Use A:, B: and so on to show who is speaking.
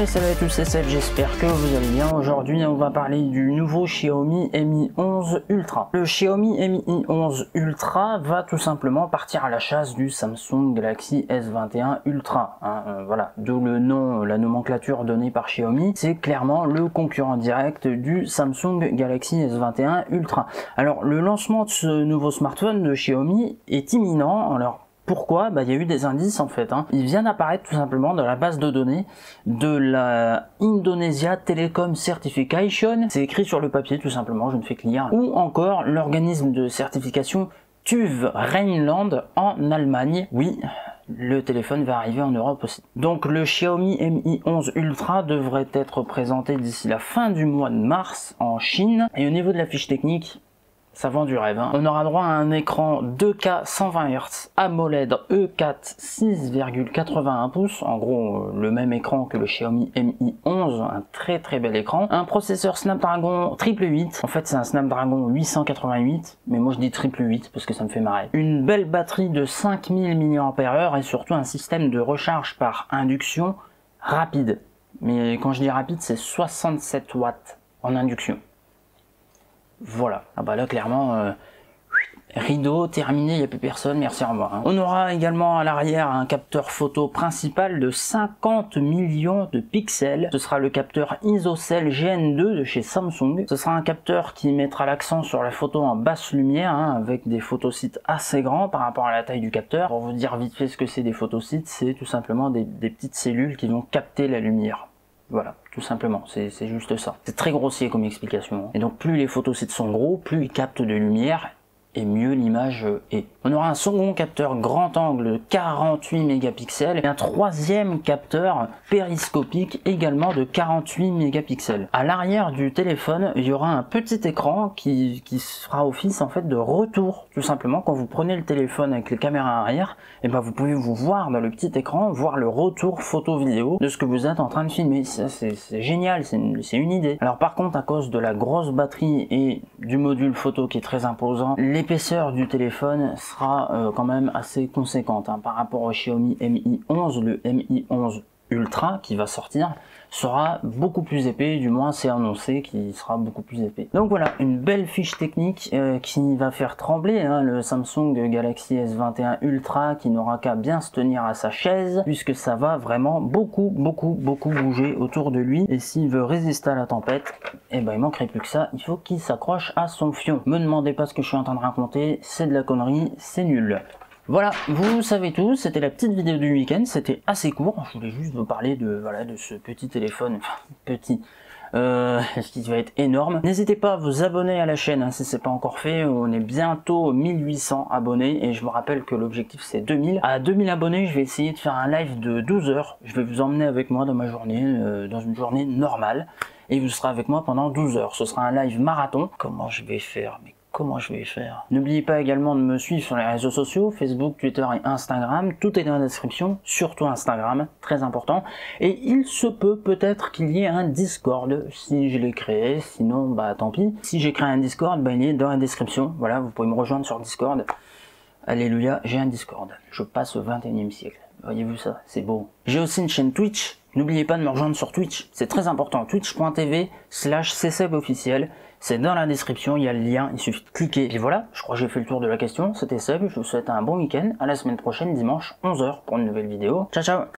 A: salut à tous, c'est Seb, j'espère que vous allez bien. Aujourd'hui on va parler du nouveau Xiaomi Mi 11 Ultra. Le Xiaomi Mi 11 Ultra va tout simplement partir à la chasse du Samsung Galaxy S21 Ultra. Voilà, d'où le nom, la nomenclature donnée par Xiaomi, c'est clairement le concurrent direct du Samsung Galaxy S21 Ultra. Alors le lancement de ce nouveau smartphone de Xiaomi est imminent. Alors pourquoi? Il y a eu des indices en fait. Il vient d'apparaître tout simplement dans la base de données de la Indonesia Telecom Certification. C'est écrit sur le papier tout simplement, je ne fais que lire. Ou encore l'organisme de certification TÜV Rheinland en Allemagne. Oui, le téléphone va arriver en Europe aussi. Donc le Xiaomi Mi 11 Ultra devrait être présenté d'ici la fin du mois de mars en Chine. Et au niveau de la fiche technique, ça vend du rêve. On aura droit à un écran 2K 120 Hz AMOLED E4 6,81 pouces. En gros, le même écran que le Xiaomi Mi 11, un très bel écran. Un processeur Snapdragon 888. En fait, c'est un Snapdragon 888, mais moi je dis 888 parce que ça me fait marrer. Une belle batterie de 5000 mAh et surtout un système de recharge par induction rapide. Mais quand je dis rapide, c'est 67 watts en induction. Voilà, là clairement, rideau, terminé, il n'y a plus personne, merci, au revoir. On aura également à l'arrière un capteur photo principal de 50 millions de pixels. Ce sera le capteur ISOCELL GN2 de chez Samsung. Ce sera un capteur qui mettra l'accent sur la photo en basse lumière, avec des photosites assez grands par rapport à la taille du capteur. Pour vous dire vite fait ce que c'est des photosites, c'est tout simplement des petites cellules qui vont capter la lumière. Voilà, tout simplement, c'est juste ça. C'est très grossier comme explication. Et donc plus les photosites sont gros, plus ils captent de lumière et mieux l'image est. On aura un second capteur grand angle de 48 mégapixels et un troisième capteur périscopique également de 48 mégapixels. À l'arrière du téléphone, il y aura un petit écran qui fera office en fait de retour. Tout simplement, quand vous prenez le téléphone avec les caméras arrière, vous pouvez vous voir dans le petit écran, voir le retour photo-vidéo de ce que vous êtes en train de filmer. Ça, c'est génial, c'est une idée. Alors par contre, à cause de la grosse batterie et du module photo qui est très imposant, l'épaisseur du téléphone sera quand même assez conséquente par rapport au Xiaomi Mi 11. Le Mi 11 Ultra qui va sortir sera beaucoup plus épais, du moins c'est annoncé qu'il sera beaucoup plus épais. Donc voilà, une belle fiche technique qui va faire trembler le Samsung Galaxy S21 Ultra, qui n'aura qu'à bien se tenir à sa chaise puisque ça va vraiment beaucoup bouger autour de lui, et s'il veut résister à la tempête, il manquerait plus que ça, il faut qu'il s'accroche à son fion. Me demandez pas ce que je suis en train de raconter, c'est de la connerie, c'est nul. Voilà, vous savez tout, c'était la petite vidéo du week-end, c'était assez court, je voulais juste vous parler de ce petit téléphone, enfin petit, ce qui va être énorme. N'hésitez pas à vous abonner à la chaîne si c'est pas encore fait, on est bientôt 1800 abonnés et je vous rappelle que l'objectif c'est 2000. À 2000 abonnés, je vais essayer de faire un live de 12 heures, je vais vous emmener avec moi dans ma journée, dans une journée normale, et vous serez avec moi pendant 12 heures. Ce sera un live marathon. Comment je vais faire? Comment je vais faire? N'oubliez pas également de me suivre sur les réseaux sociaux, Facebook, Twitter et Instagram. Tout est dans la description, surtout Instagram, très important. Et il se peut-être qu'il y ait un Discord, si je l'ai créé, sinon tant pis. Si j'ai créé un Discord, il est dans la description. Voilà, vous pouvez me rejoindre sur Discord. Alléluia, j'ai un Discord. Je passe au 21e siècle. Voyez-vous ça? C'est beau. J'ai aussi une chaîne Twitch. N'oubliez pas de me rejoindre sur Twitch. C'est très important. Twitch.tv/csebofficiel. C'est dans la description, il y a le lien, il suffit de cliquer. Et voilà, je crois que j'ai fait le tour de la question. C'était Seb, je vous souhaite un bon week-end. À la semaine prochaine, dimanche, 11 h pour une nouvelle vidéo. Ciao, ciao!